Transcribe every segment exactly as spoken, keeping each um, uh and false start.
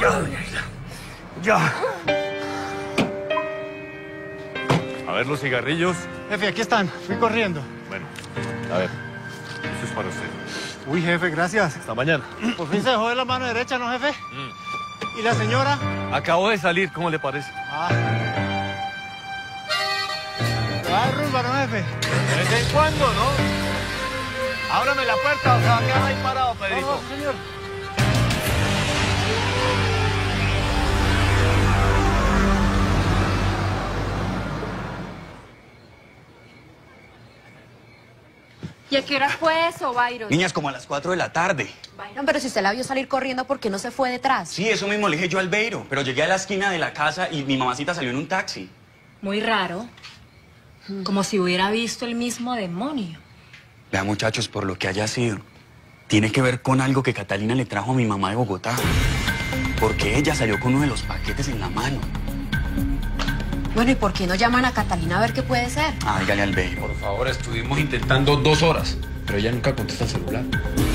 Ya, doña Aida. Ya. A ver los cigarrillos. Jefe, aquí están. Fui corriendo. Bueno, a ver. Eso es para usted. Uy, jefe, gracias. Hasta mañana. Por fin se dejó de la mano derecha, ¿no, jefe? Mm. ¿Y la señora? Acabo de salir, ¿cómo le parece? Ah. Se va de rumba, ¿no, jefe? De vez en cuando, ¿no? Ábrame la puerta, o sea, va a quedar ahí parado, Pedrito. Vamos, señor. ¿Y a qué hora fue eso, Byron? Niñas, como a las cuatro de la tarde. Byron, pero si usted la vio salir corriendo, ¿por qué no se fue detrás? Sí, eso mismo le dije yo al Beiro, pero llegué a la esquina de la casa y mi mamacita salió en un taxi. Muy raro. Como si hubiera visto el mismo demonio. Vea, muchachos, por lo que haya sido, tiene que ver con algo que Catalina le trajo a mi mamá de Bogotá. Porque ella salió con uno de los paquetes en la mano. Bueno, ¿y por qué no llaman a Catalina a ver qué puede ser? Ah, dígale al Beiro. Por favor, estuvimos intentando dos horas, pero ella nunca contesta el celular.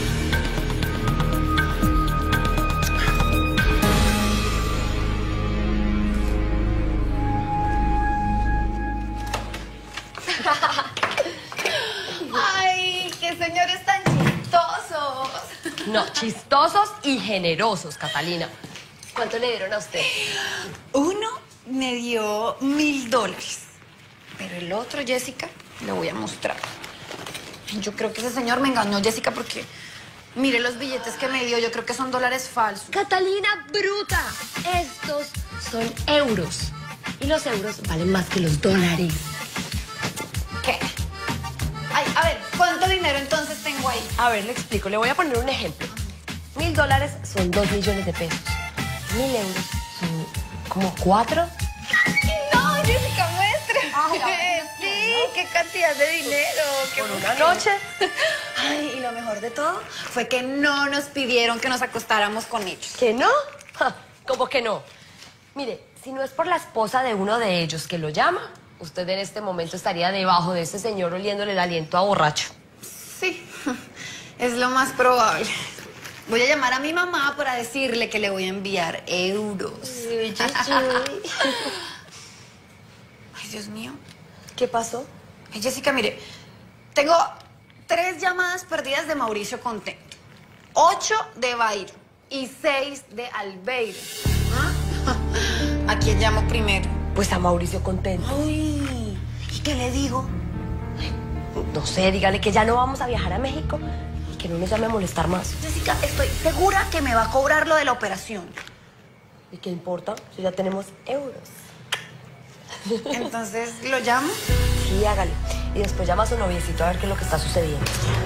¡Ay, qué señores tan chistosos! No, chistosos y generosos, Catalina. ¿Cuánto le dieron a usted? Uno me dio mil dólares, pero el otro, Jessica, le voy a mostrar. Yo creo que ese señor me engañó, Jessica, porque mire los billetes que me dio, yo creo que son dólares falsos. Catalina, bruta. Estos son euros. Y los euros valen más que los dólares. ¿Qué? Ay, a ver, ¿cuánto dinero entonces tengo ahí? A ver, le explico. Le voy a poner un ejemplo. Mil dólares son dos millones de pesos. Mil euros son como cuatro. No, Jessica, muestre. Ay, sí, qué cantidad de dinero. Qué Por una noche. Ay, y lo mejor de todo fue que no nos pidieron que nos acostáramos con ellos. ¿Que no? Ja, ¿cómo que no? Mire, si no es por la esposa de uno de ellos que lo llama, usted en este momento estaría debajo de ese señor oliéndole el aliento a borracho. Sí, es lo más probable. Voy a llamar a mi mamá para decirle que le voy a enviar euros. Ay, Ay, Dios mío. ¿Qué pasó? Ay, Jessica, mire, tengo tres llamadas perdidas de Mauricio Contento, ocho de Byron y seis de Albeiro. ¿Ah? ¿A quién llamo primero? Pues a Mauricio Contento. Ay, ¿y qué le digo? No sé, dígale que ya no vamos a viajar a México y que no nos llame a molestar más. Jessica, estoy segura que me va a cobrar lo de la operación. ¿Y qué importa? Si ya tenemos euros. Entonces, ¿lo llamo? Sí, hágale. Y después llama a su noviecito a ver qué es lo que está sucediendo.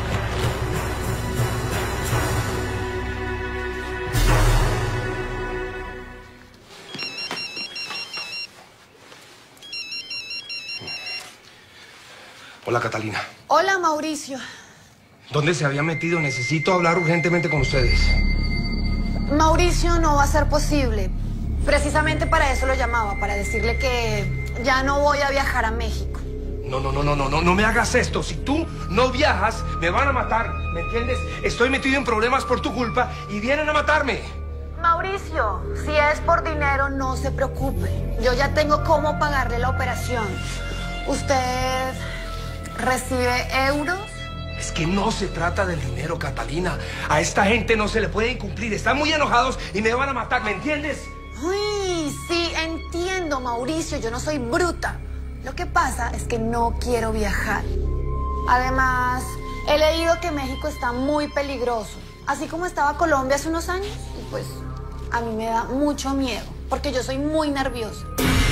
Hola, Catalina. Hola, Mauricio. ¿Dónde se había metido? Necesito hablar urgentemente con ustedes. Mauricio, no va a ser posible. Precisamente para eso lo llamaba, para decirle que ya no voy a viajar a México. No, no, no, no, no, no, no me hagas esto. Si tú no viajas, me van a matar, ¿me entiendes? Estoy metido en problemas por tu culpa y vienen a matarme. Mauricio, si es por dinero, no se preocupe. Yo ya tengo cómo pagarle la operación. ¿Usted recibe euros? Es que no se trata del dinero, Catalina. A esta gente no se le puede incumplir. Están muy enojados y me van a matar, ¿me entiendes? Uy, sí, entiendo, Mauricio. Yo no soy bruta. Lo que pasa es que no quiero viajar. Además, he leído que México está muy peligroso. Así como estaba Colombia hace unos años. Y pues, a mí me da mucho miedo. Porque yo soy muy nerviosa.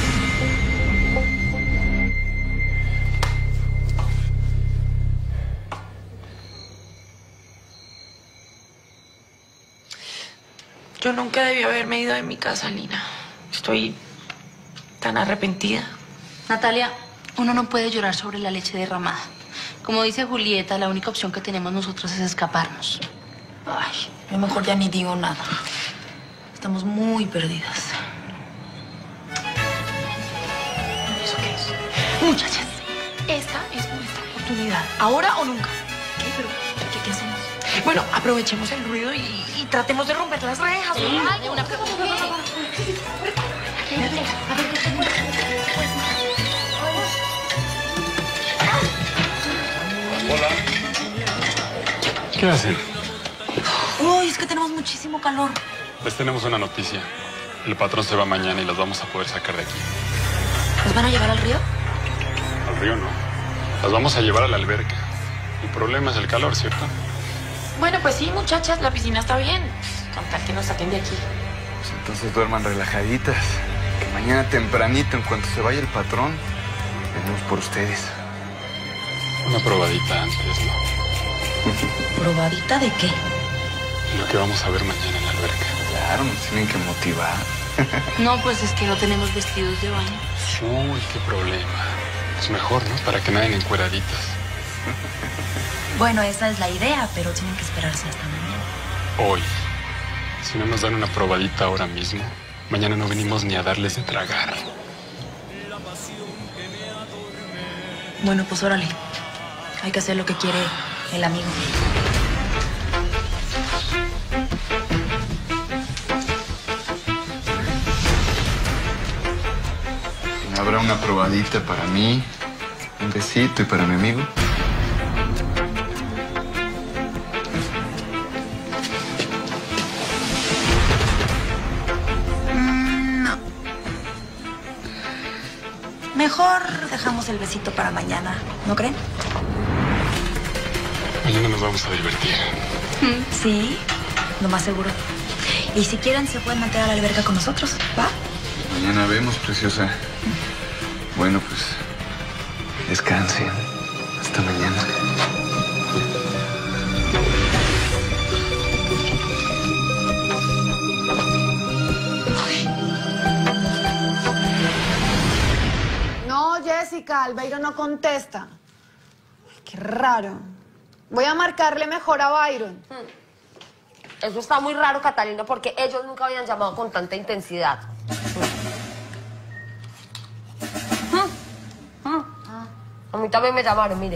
Yo nunca debí haberme ido de mi casa, Lina. Estoy tan arrepentida. Natalia, uno no puede llorar sobre la leche derramada. Como dice Julieta, la única opción que tenemos nosotros es escaparnos. Ay, yo mejor ya ni digo nada. Estamos muy perdidas. ¿Eso qué es? Muchachas, esta es nuestra oportunidad. ¿Ahora o nunca? ¿Qué? ¿Pero qué, qué hacemos? Bueno, aprovechemos el ruido y, y tratemos de romper las rejas. Sí, de una Hola. ¿Qué hacen? Uy, es que tenemos muchísimo calor. Les tenemos una noticia. El patrón se va mañana y los vamos a poder sacar de aquí. ¿Nos van a llevar al río? Al río no. Las vamos a llevar a la alberca. El problema es el calor, ¿cierto? Bueno, pues sí, muchachas, la piscina está bien. Con tal que nos saquen de aquí. Pues entonces duerman relajaditas. Que mañana tempranito, en cuanto se vaya el patrón, venimos por ustedes. Una probadita antes, ¿no? ¿Probadita de qué? Lo que vamos a ver mañana en la alberca. Claro, nos tienen que motivar. No, pues es que no tenemos vestidos de baño. Uy, qué problema. Es mejor, ¿no? Para que naden encueraditas. Bueno, esa es la idea, pero tienen que esperarse hasta mañana. Hoy. Si no nos dan una probadita ahora mismo, mañana no venimos ni a darles de tragar. Bueno, pues órale. Hay que hacer lo que quiere el amigo. ¿Habrá una probadita para mí? Un besito y para mi amigo. Mm, no. Mejor dejamos el besito para mañana, ¿no creen? Mañana nos vamos a divertir. Sí, lo más seguro. Y si quieren, se pueden meter a la alberca con nosotros, ¿va? Mañana vemos, preciosa. Bueno, pues descansen. Hasta mañana. No, Jessica, Albeiro no contesta. Qué raro. Voy a marcarle mejor a Byron. Eso está muy raro, Catalina, porque ellos nunca habían llamado con tanta intensidad. A mí también me llamaron, mire.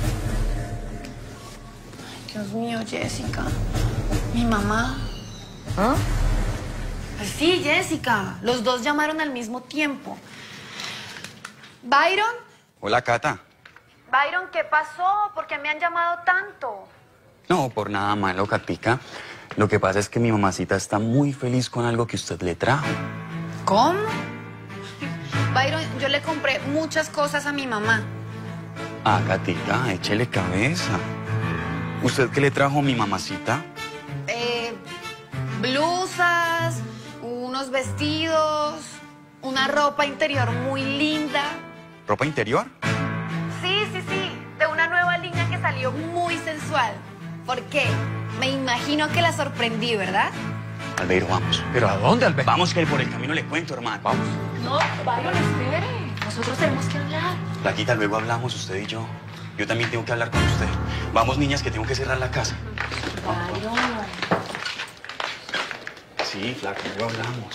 Dios mío, Jessica. Mi mamá. ¿Ah? Pues sí, Jessica. Los dos llamaron al mismo tiempo. Byron. Hola, Cata. Byron, ¿qué pasó? ¿Por qué me han llamado tanto? No, por nada malo, Catica. Lo que pasa es que mi mamacita está muy feliz con algo que usted le trajo. ¿Cómo? Byron, yo le compré muchas cosas a mi mamá. Ah, Catica, échele cabeza. ¿Usted qué le trajo a mi mamacita? Eh, blusas, unos vestidos, una ropa interior muy linda. ¿Ropa interior? Sí, sí, sí, de una nueva línea que salió muy sensual. ¿Por qué? Me imagino que la sorprendí, ¿verdad? Albeiro, vamos. ¿Pero a dónde, Albeiro? Vamos, que por el camino le cuento, hermano. Vamos. No, Byron, espere. Nosotros tenemos que hablar. Flaquita, luego hablamos usted y yo. Yo también tengo que hablar con usted. Vamos, niñas, que tengo que cerrar la casa. Byron. Sí, flaca, luego hablamos.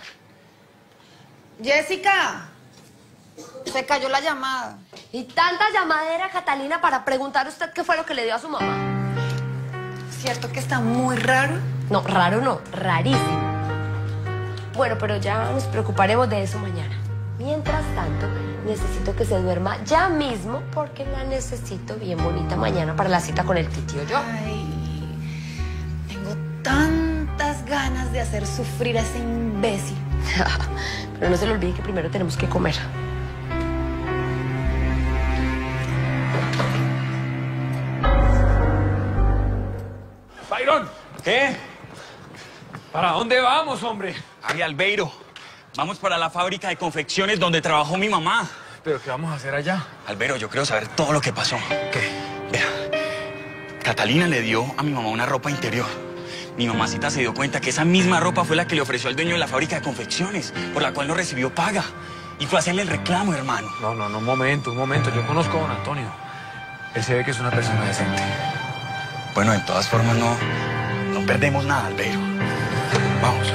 Jessica, se cayó la llamada. Y tanta llamadera, Catalina, para preguntar usted qué fue lo que le dio a su mamá. ¿Cierto que está muy raro? No, raro no, rarísimo. Bueno, pero ya nos preocuparemos de eso mañana. Mientras tanto, necesito que se duerma ya mismo porque la necesito bien bonita mañana para la cita con el tío yo. Ay, tengo tantas ganas de hacer sufrir a ese imbécil. Pero no se le olvide que primero tenemos que comer. Byron, ¿Qué? ¿para dónde vamos, hombre? Ay, Albeiro, vamos para la fábrica de confecciones donde trabajó mi mamá. ¿Pero qué vamos a hacer allá? Albeiro, yo quiero saber todo lo que pasó. ¿Qué? Vea, Catalina le dio a mi mamá una ropa interior. Mi mamacita se dio cuenta que esa misma ropa fue la que le ofreció al dueño de la fábrica de confecciones, por la cual no recibió paga. Y fue a hacerle el reclamo, hermano. No, no, no, un momento, un momento. Yo conozco a don Antonio. Él se ve que es una persona decente. Bueno, de todas formas, no, no perdemos nada, Albeiro. Vamos.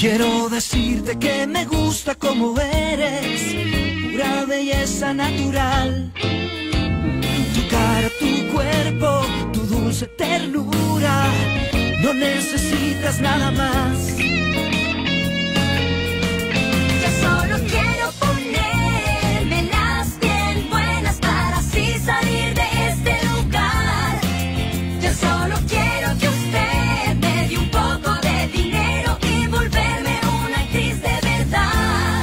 Quiero decirte que me gusta como eres, pura belleza natural. Tu cara, tu cuerpo, tu dulce ternura, no necesitas nada más. Yo solo quiero ponerme las bien buenas para así salir de este lugar. Yo solo quiero que usted me dé un poco de dinero y volverme una actriz de verdad.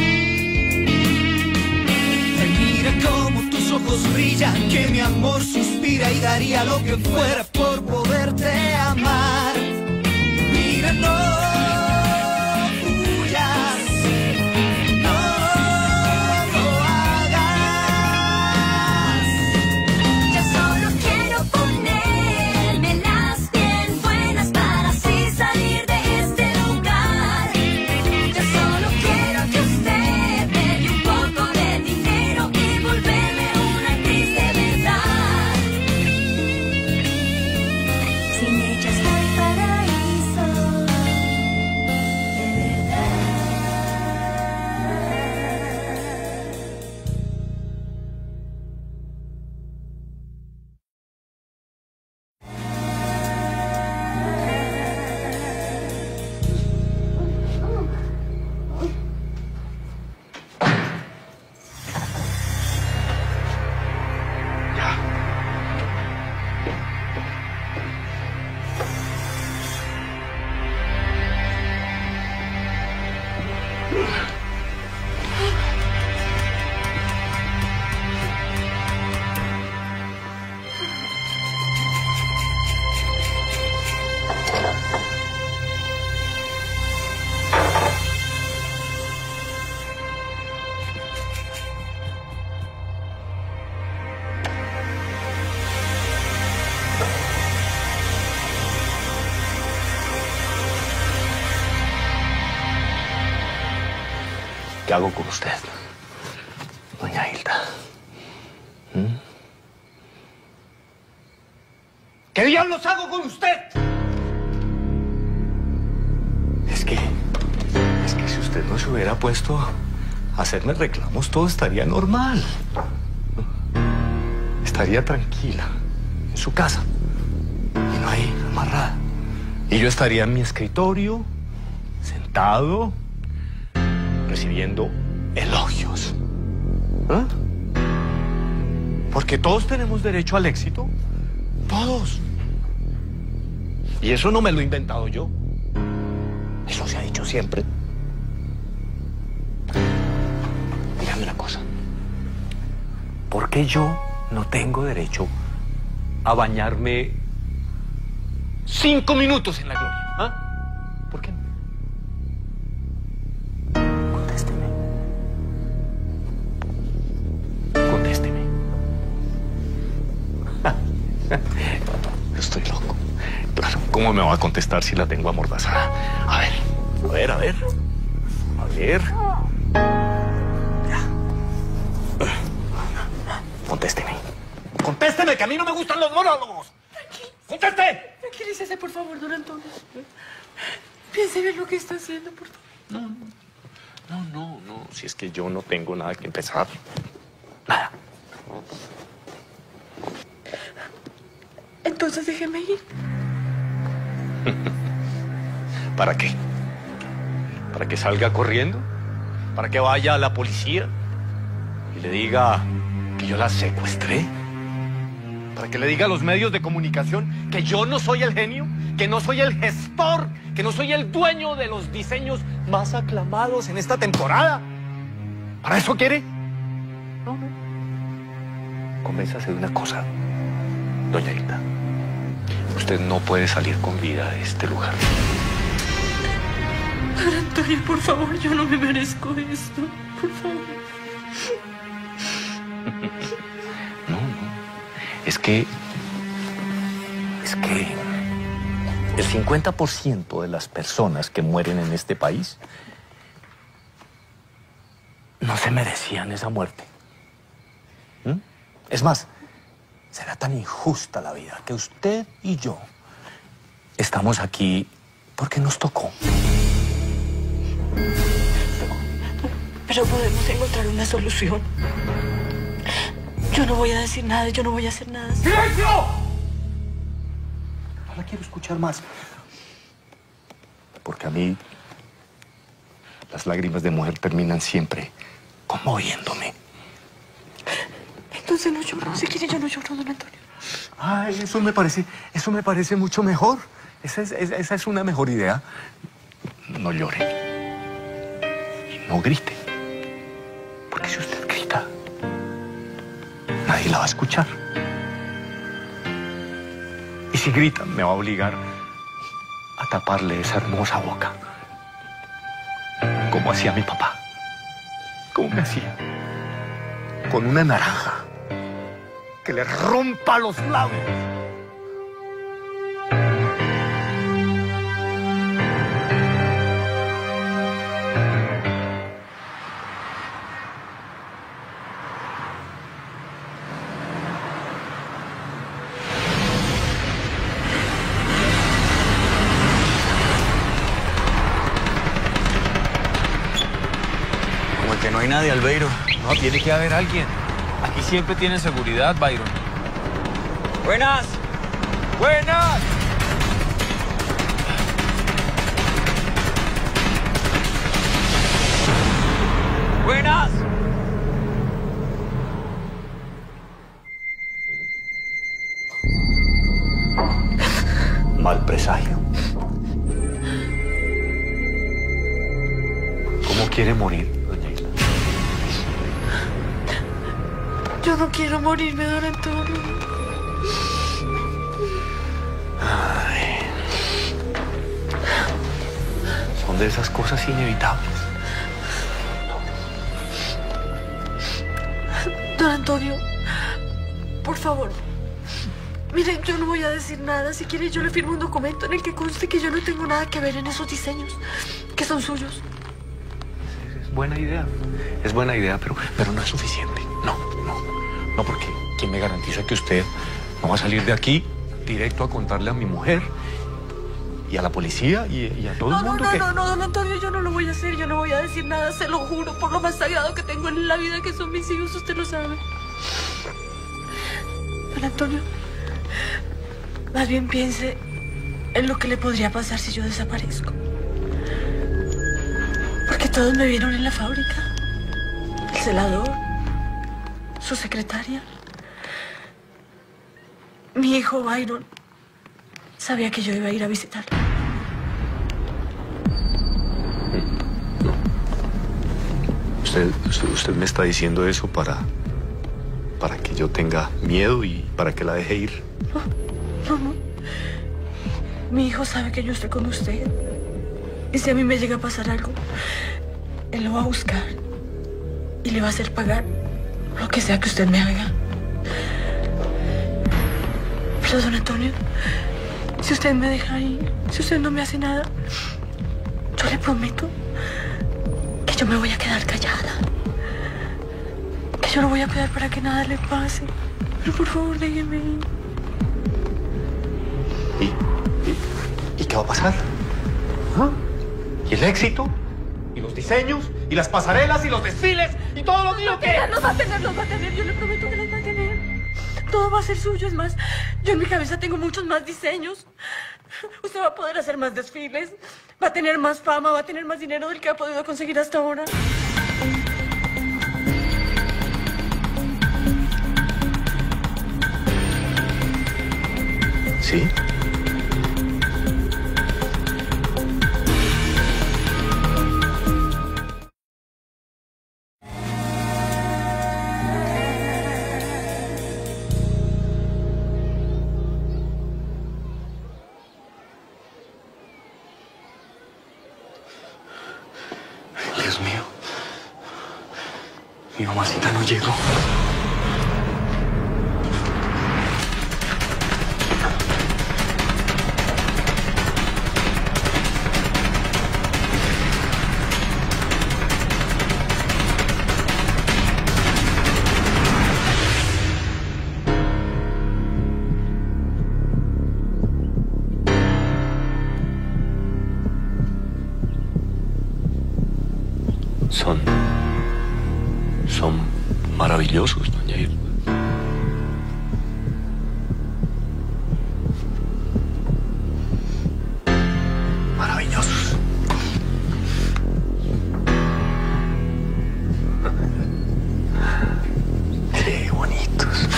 Ay, mira cómo tus ojos brillan, que mi amor suspira y daría lo que fuera por poderte amar. Mira, no huyas, no lo hagas. Yo solo quiero ponerme las bien buenas para así salir de este lugar. Yo solo quiero que usted me dé un poco de dinero y volverme una actriz de verdad. Sin ellas no hay paraíso, de verdad. ¿Qué hago con usted, doña Hilda? ¿Mm? ¿Qué diablos hago con usted? Es que... Es que si usted no se hubiera puesto a hacerme reclamos, todo estaría normal. Estaría tranquila, en su casa. Y no ahí, amarrada. Y yo estaría en mi escritorio, sentado, recibiendo elogios. ¿Ah? Porque todos tenemos derecho al éxito. Todos. Y eso no me lo he inventado yo. Eso se ha dicho siempre. Dígame una cosa. ¿Por qué yo no tengo derecho a bañarme cinco minutos en la gloria? ¿Ah? ¿Por qué no? Contésteme. Contésteme. Estoy loco. Claro, ¿cómo me va a contestar si la tengo amordazada? A ver, a ver, a ver. A ver. Ya. Contésteme. Contésteme, que a mí no me gustan los monólogos. ¡Conteste! Tranquilícese, por favor, don Antonio. Piense bien lo que está haciendo, por favor. No, no. No, no, no. Si es que yo no tengo nada que empezar. Nada. Entonces déjeme ir. ¿Para qué? ¿Para que salga corriendo? ¿Para que vaya a la policía y le diga que yo la secuestré? ¿Para que le diga a los medios de comunicación que yo no soy el genio? ¿Que no soy el gestor? ¿Que no soy el dueño de los diseños más aclamados en esta temporada? ¿Para eso quiere? No, no. Convénzase de una cosa, doña Hilda. Usted no puede salir con vida de este lugar. Don Antonio, por favor, yo no me merezco esto. Por favor. No, no. Es que... Es que... El cincuenta por ciento de las personas que mueren en este país no se merecían esa muerte. ¿Mm? Es más, será tan injusta la vida que usted y yo estamos aquí porque nos tocó. Pero podemos encontrar una solución. Yo no voy a decir nada, yo no voy a hacer nada. ¡Silencio! No la quiero escuchar más. Porque a mí las lágrimas de mujer terminan siempre conmoviéndome. Entonces no lloro. Si quiere, yo no lloro, don Antonio. Ay, eso me parece, eso me parece mucho mejor. Esa es, es- esa es una mejor idea. No llore. Y no grite. Porque si usted grita, nadie la va a escuchar. Y si grita, me va a obligar a taparle esa hermosa boca. Como hacía mi papá. Como me hacía. Con una naranja. Que le rompa los labios. Como el que no hay nadie, Albeiro. No, tiene que haber alguien. Aquí siempre tiene seguridad, Byron. ¡Buenas! ¡Buenas! ¡Buenas! Mal presagio. ¿Cómo quiere morir, doña Isla? Yo no quiero morirme, don Antonio. Ay. Son de esas cosas inevitables. Don Antonio, por favor. Mire, yo no voy a decir nada. Si quiere, yo le firmo un documento en el que conste que yo no tengo nada que ver en esos diseños, que son suyos. Es buena idea. Es buena idea, pero, pero no es suficiente. No, no. No, porque ¿quién me garantiza que usted no va a salir de aquí directo a contarle a mi mujer y a la policía y, y a todo No, el no, mundo no, que... no, no, don Antonio, yo no lo voy a hacer. Yo no voy a decir nada, se lo juro, por lo más sagrado que tengo en la vida, que son mis hijos, usted lo sabe. Don Antonio, más bien piense en lo que le podría pasar si yo desaparezco. Porque todos me vieron en la fábrica. El celador, su secretaria. Mi hijo Byron sabía que yo iba a ir a visitarlo. Usted, usted, usted me está diciendo eso para... para que yo tenga miedo y para que la deje ir. No, no. Mi hijo sabe que yo estoy con usted. Y si a mí me llega a pasar algo, él lo va a buscar y le va a hacer pagar lo que sea que usted me haga. Pero, don Antonio, si usted me deja ir, si usted no me hace nada, yo le prometo que yo me voy a quedar callada. Que yo no voy a cuidar para que nada le pase. Pero por favor, déjeme ir. ¿Y, y, ¿y qué va a pasar? ¿Ah? ¿Y el éxito? ¿Y los diseños? ¿Y las pasarelas? ¿Y los desfiles? ¿Y todo lo mío que...? Los va a tener, los va a tener, yo le prometo que los va a tener. Todo va a ser suyo, es más, yo en mi cabeza tengo muchos más diseños. Usted va a poder hacer más desfiles, va a tener más fama, va a tener más dinero del que ha podido conseguir hasta ahora. ¿Sí? Dios mío. Mi mamacita no llegó. Maravillosos, doña Irma. Maravillosos. Qué bonitos.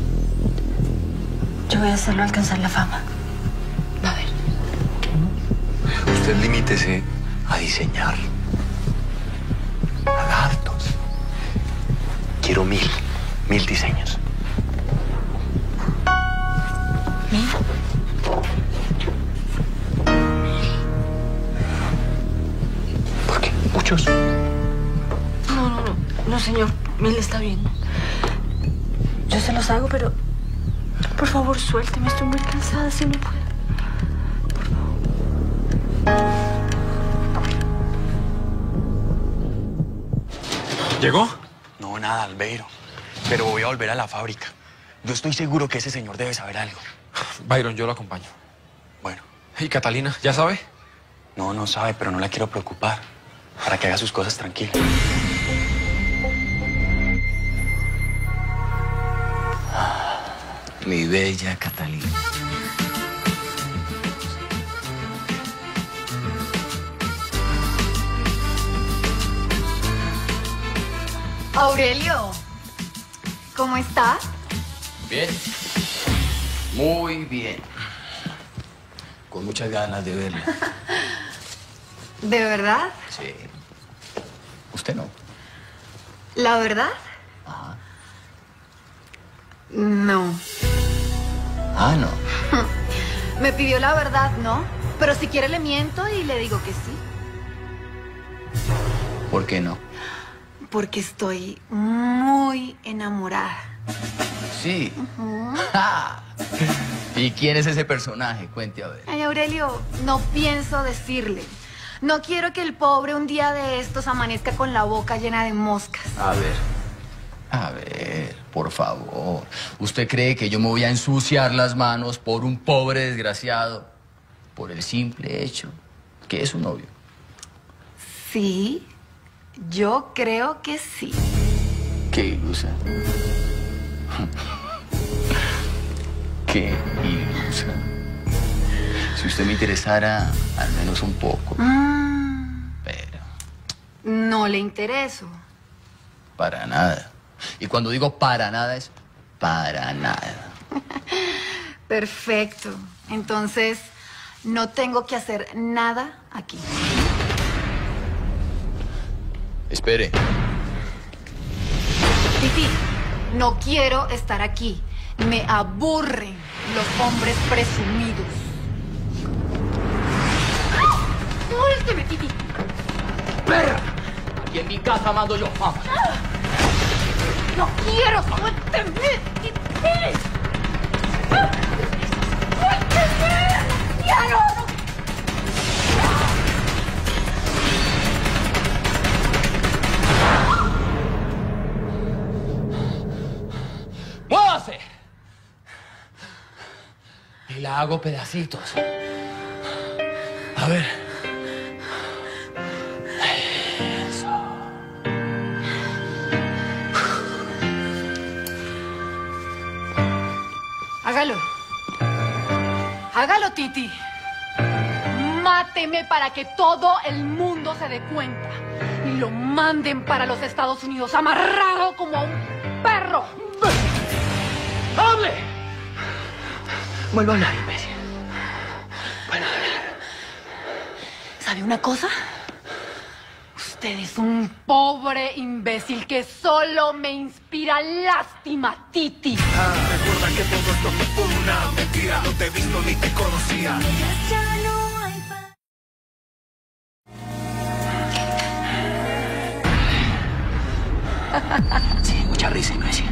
Yo voy a hacerlo alcanzar la fama. A ver. Usted limítese a diseñar. Lagartos. Quiero mil, mil diseños. ¿Mil? ¿Por qué? ¿Muchos? No, no, no. No, señor. Mil está bien. Yo se los hago, pero... Por favor, suélteme. Estoy muy cansada, si no puedo. ¿Llegó? No, nada, Albeiro. Pero voy a volver a la fábrica. Yo estoy seguro que ese señor debe saber algo. Byron, yo lo acompaño. Bueno. ¿Y Catalina? ¿Ya sabe? No, no sabe, pero no la quiero preocupar. Para que haga sus cosas tranquila. Mi bella Catalina. Aurelio, ¿cómo estás? Bien. Muy bien. Con muchas ganas de verla. ¿De verdad? Sí. ¿Usted no? ¿La verdad? Ajá. No. Ah, no. Me pidió la verdad, ¿no? Pero si quiere le miento y le digo que sí. ¿Por qué no? Porque estoy muy enamorada. Sí. Ujú. ¡Ja! ¿Y quién es ese personaje? Cuente a ver. Ay, Aurelio, no pienso decirle. No quiero que el pobre un día de estos amanezca con la boca llena de moscas. A ver. A ver, por favor. ¿Usted cree que yo me voy a ensuciar las manos por un pobre desgraciado? Por el simple hecho que es su novio. Sí, yo creo que sí. Qué ilusa. Qué ilusa. Si usted me interesara, al menos un poco. Mm, Pero no le intereso. para nada. Y cuando digo para nada es para nada. Perfecto. Entonces, no tengo que hacer nada aquí. Espere. Titi, no quiero estar aquí. Me aburren los hombres presumidos. ¡Suélteme, Titi! ¡Perra! Aquí en mi casa mando yo. Vamos. ¡No quiero! ¡Suélteme, Titi! ¡Suélteme! ¡Ya no! no. ¡Muévase! Y la hago pedacitos. A ver. Eso. Hágalo. Hágalo, Titi. Máteme para que todo el mundo se dé cuenta. Y lo manden para los Estados Unidos amarrado como a un perro. ¡Hable! Vuelvo a hablar, imbécil. Bueno, ¿Sabe una cosa? Usted es un pobre imbécil que solo me inspira lástima, Titi. Ah, recuerda que todo esto fue una mentira. No te he visto ni te conocía. sí, mucha risa, imbécil.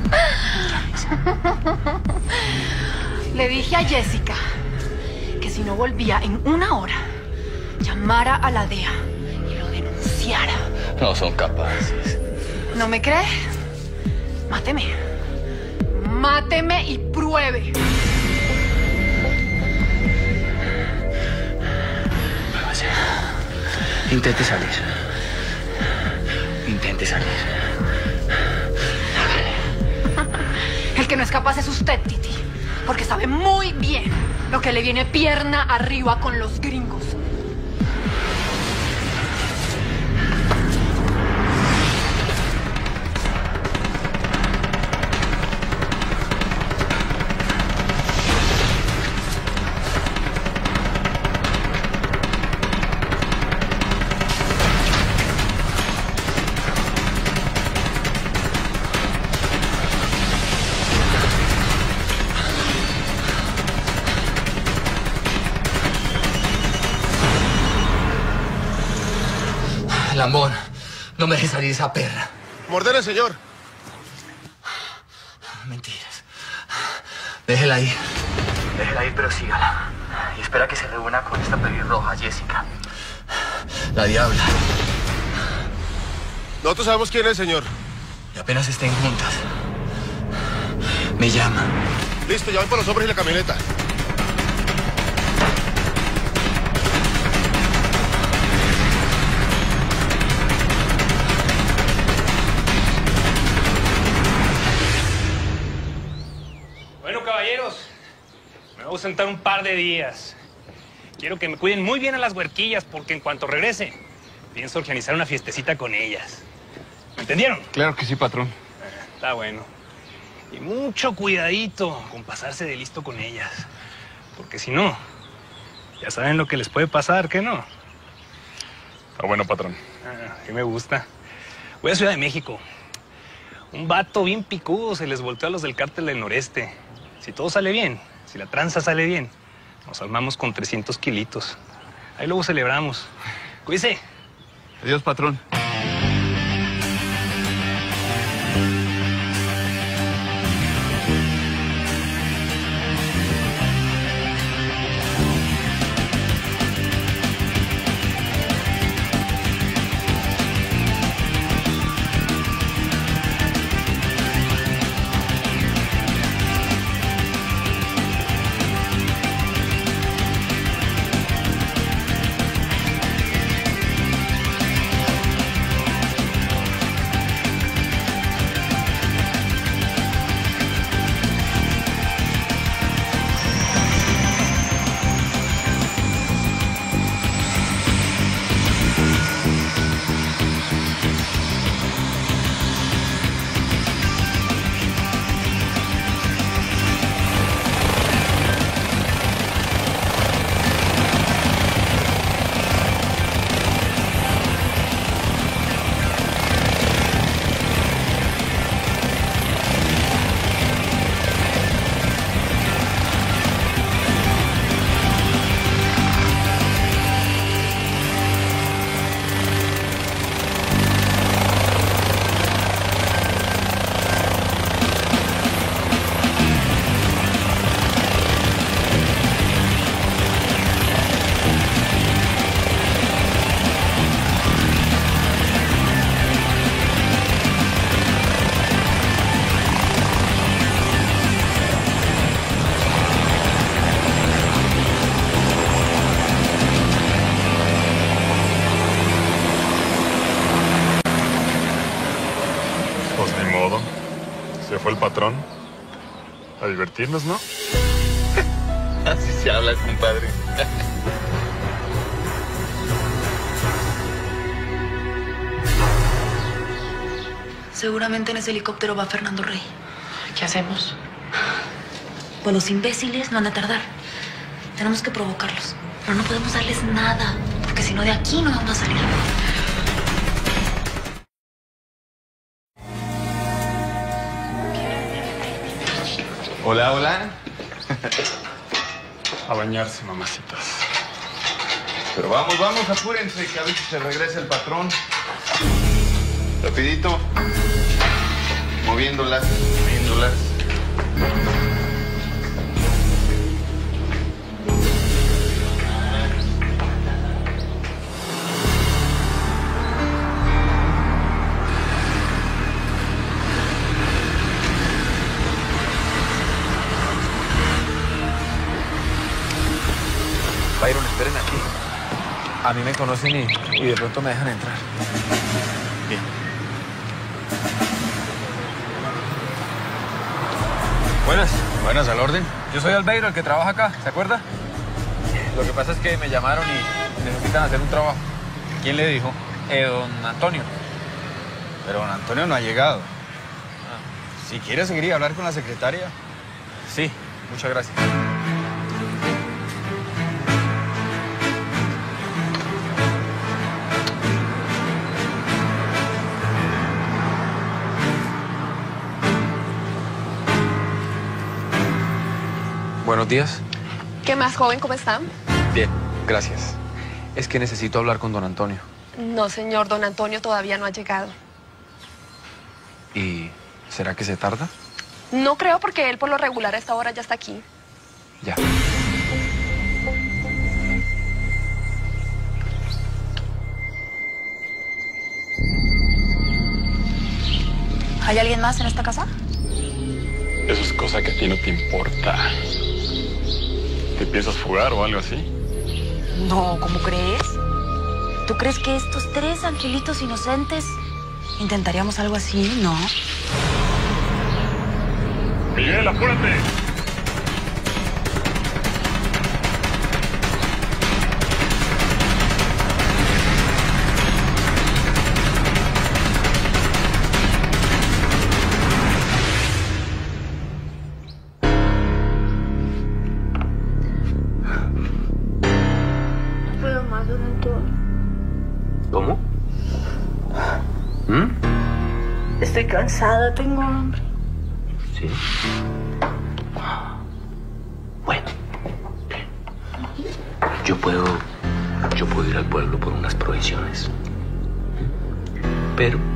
Le dije a Jessica que si no volvía en una hora, llamara a la D E A y lo denunciara. No son capaces. ¿No me cree? Máteme. Máteme y pruebe. Muévase. Intente salir. Intente salir. El que no es capaz es usted, Titi. Porque sabe muy bien lo que le viene pierna arriba con los gringos. Lambón, no me dejes salir esa perra. Mordele, señor. Mentiras. Déjela ir. Déjela ir, pero sígala. Y espera que se reúna con esta pelirroja, Jessica. La diabla. Nosotros sabemos quién es, señor. Y apenas estén juntas, me llama. Listo, ya voy por los hombres y la camioneta. Bueno, caballeros, me voy a ausentar un par de días. Quiero que me cuiden muy bien a las huerquillas porque en cuanto regrese, pienso organizar una fiestecita con ellas. ¿Me entendieron? Claro que sí, patrón. Está bueno. Y mucho cuidadito con pasarse de listo con ellas. Porque si no, ya saben lo que les puede pasar, ¿qué no? Está bueno, patrón. Ah, sí me gusta. Voy a Ciudad de México. Un vato bien picudo se les volteó a los del cártel del noreste. Si todo sale bien, si la tranza sale bien, nos armamos con trescientos kilitos. Ahí luego celebramos. Cuídese. Adiós, patrón. Se fue el patrón. A divertirnos, ¿no? Así se habla, compadre. Seguramente en ese helicóptero va Fernando Rey. ¿Qué hacemos? Pues los imbéciles no van a tardar. Tenemos que provocarlos. Pero no podemos darles nada, porque si no de aquí no vamos a salir. Hola, hola. A bañarse, mamacitas. Pero vamos, vamos, apúrense, que a ver si se regresa el patrón. Rapidito. Moviéndolas, moviéndolas. Byron, esperen aquí. A mí me conocen y, y de pronto me dejan entrar. Bien. Buenas. Buenas, al orden. Yo soy Albeiro, el que trabaja acá, ¿se acuerda? Lo que pasa es que me llamaron y necesitan hacer un trabajo. ¿Quién le dijo? Eh, don Antonio. Pero don Antonio no ha llegado. Ah. Si quiere seguir y hablar con la secretaria. Sí, muchas gracias. Buenos días. ¿Qué más, joven? ¿Cómo está? Bien, gracias. Es que necesito hablar con don Antonio. No, señor, don Antonio todavía no ha llegado. ¿Y será que se tarda? No creo porque él por lo regular a esta hora ya está aquí. Ya. ¿Hay alguien más en esta casa? Eso es cosa que a ti no te importa. ¿Te piensas fugar o algo así? No, ¿cómo crees? ¿Tú crees que estos tres angelitos inocentes intentaríamos algo así? No. Miguel, apúrate. No puedo más, don Antonio. ¿Cómo? ¿Mm? Estoy cansada, tengo hambre. Sí. Bueno. Yo puedo... Yo puedo ir al pueblo por unas provisiones. Pero...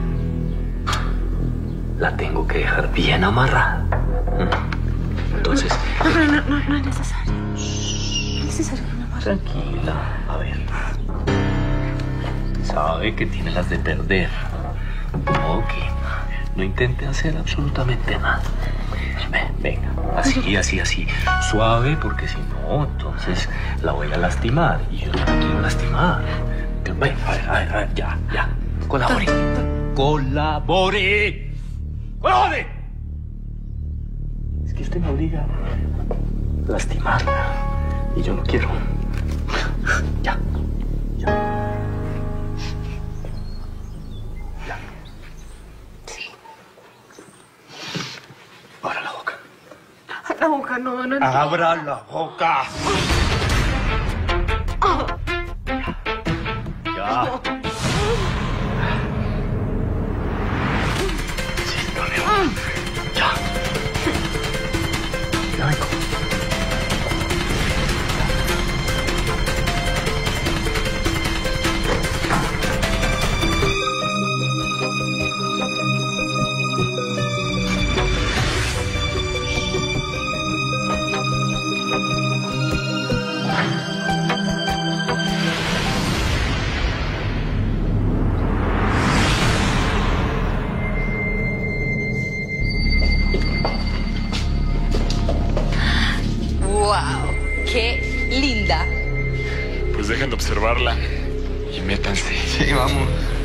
la tengo que dejar bien amarrada. Entonces... No, pero no, no, no es necesario. No es necesario que me amarre. Tranquila, a ver. Sabe que tiene las de perder. Ok. No intente hacer absolutamente nada. Ven, venga, así, así, así. Suave, porque si no, entonces la voy a lastimar. Y yo no la quiero lastimar. Ven, a ver, a ver, a ver, ya, ya. Colabore. Colabore. ¡Colabore! Es que usted me obliga a lastimarla. Y yo no quiero. Ya, ya. Abra la boca. La boca no, no. Abra la boca. Ya. Sí, Antonio. Ya. Ya vengo. ¡Wow! ¡Qué linda! Pues dejen de observarla y métanse. Sí, vamos.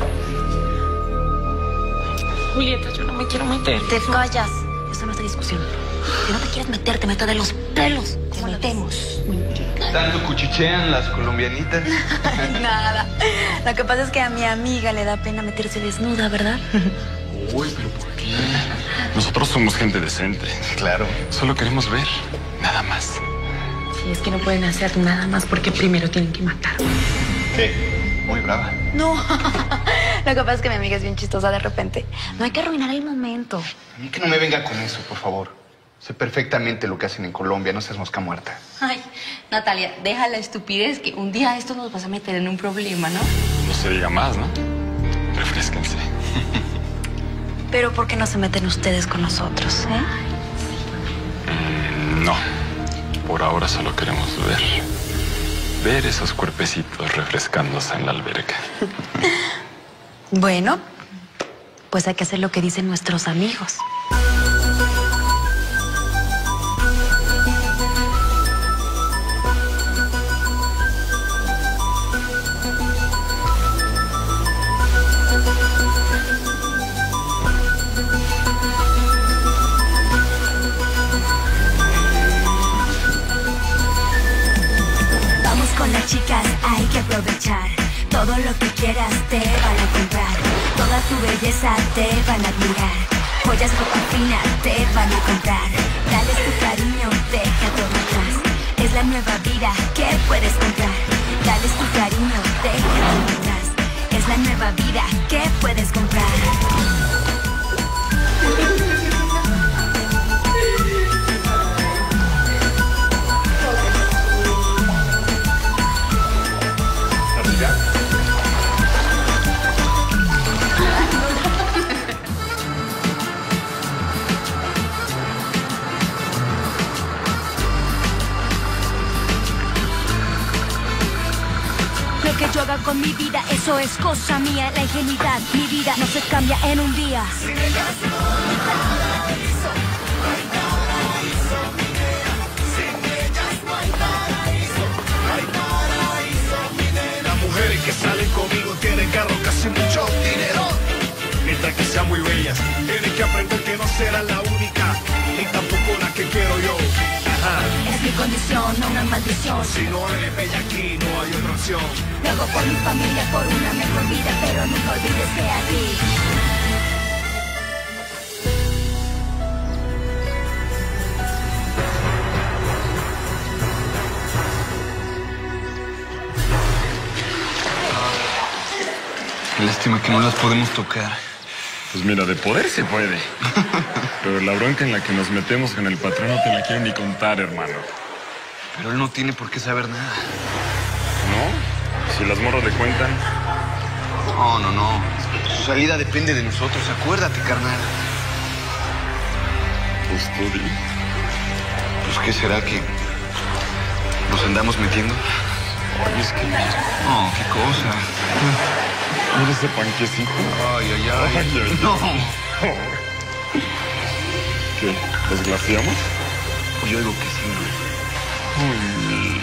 Julieta, yo no me quiero meter. Te callas. Eso no es de discusión. Si no te quieres meter, te meto de los pelos. Te metemos. ¿Tanto cuchichean las colombianitas? Nada. Lo que pasa es que a mi amiga le da pena meterse desnuda, ¿verdad? Uy, pero ¿por qué? Nosotros somos gente decente. Claro. Solo queremos ver, nada más. Sí, es que no pueden hacer nada más porque primero tienen que matar. ¿Qué? Muy brava. No. Lo que pasa es que mi amiga es bien chistosa de repente. No hay que arruinar el momento. A mí que no me venga con eso, por favor. Sé perfectamente lo que hacen en Colombia, no seas mosca muerta. Ay, Natalia, deja la estupidez que un día esto nos vas a meter en un problema, ¿no? No se diga más, ¿no? Refrésquense. Pero ¿por qué no se meten ustedes con nosotros, eh? Mm, no. Por ahora solo queremos ver. Ver esos cuerpecitos refrescándose en la alberca. Bueno, pues hay que hacer lo que dicen nuestros amigos. que quieras te van a comprar. Toda tu belleza te van a admirar. Joyas, ropa fina te van a comprar. Dales tu cariño, deja todo atrás. Es la nueva vida que puedes comprar. Dales tu cariño, deja todo atrás. Es la nueva vida que puedes comprar. Lo que yo haga con mi vida, eso es cosa mía. La ingenuidad, mi vida no se cambia en un día. Sin ellas no hay paraíso, no hay paraíso, minera. Sin ellas no hay paraíso, no hay paraíso, minera. Las mujeres que salen conmigo tienen carro, casi mucho dinero. Mientras que sean muy bellas, tienen que aprender que no serán la única, ni tampoco la que quiero yo. Ajá. Es mi condición, no una maldición. Si no eres bella aquí, no hay otra opción. Lo hago por mi familia, por una mejor vida, pero nunca olvides que a ti. Lástima que no las podemos tocar. Pues mira, de poder se puede. Pero la bronca en la que nos metemos con el patrón no te la quiero ni contar, hermano. Pero él no tiene por qué saber nada. ¿No? Si las morras le cuentan. No, no, no. Su salida depende de nosotros. Acuérdate, carnal. Pues tú di. Pues, ¿qué será que nos andamos metiendo? Oye, es que mira. No, qué cosa. Mira ese panquecito. Ay, ay, ay. Ay, ay, no. ¿Qué? ¿Los glaciamos? Pues yo digo que sí, güey. Uy.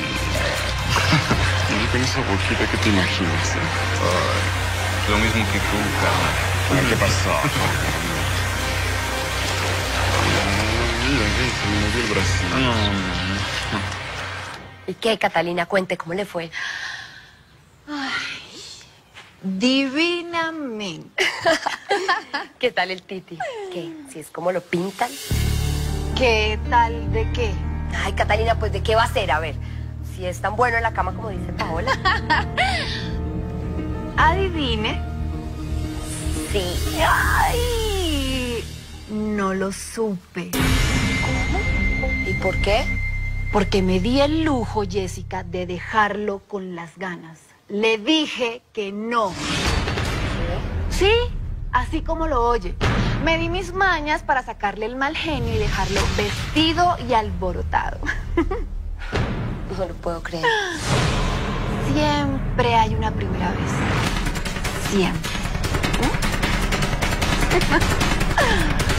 Y con esa boquita, ¿qué te imaginas? Eh? Ay, lo mismo que tú, carnal. ¿Qué pasó? Mira, se me movió el brazo. ¿Y qué, Catalina? Cuente, ¿cómo le fue? Divinamente. ¿Qué tal el Titi? ¿Qué? ¿Si es como lo pintan? ¿Qué tal de qué? Ay, Catalina, pues ¿de qué va a ser? A ver, si es tan bueno en la cama como dice Paola. Adivine. Sí. Ay, no lo supe. ¿Cómo? ¿Y por qué? Porque me di el lujo, Jessica, de dejarlo con las ganas. Le dije que no. ¿Sí? Así como lo oye. Me di mis mañas para sacarle el mal genio y dejarlo vestido y alborotado. No lo puedo creer. Siempre hay una primera vez. Siempre. ¿Mm?